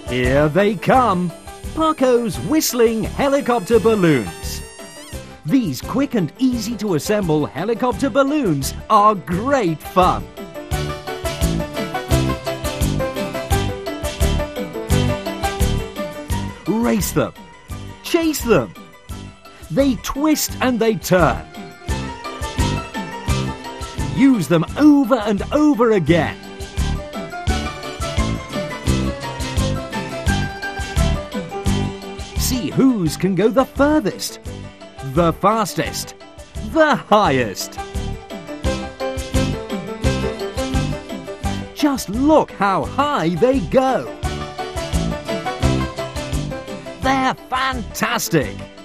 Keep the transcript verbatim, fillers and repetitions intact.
Here they come, Paco's whistling helicopter balloons. These quick and easy to assemble helicopter balloons are great fun. Race them, chase them. They twist and they turn. Use them over and over again. See whose can go the furthest, the fastest, the highest. Just look how high they go. They're fantastic!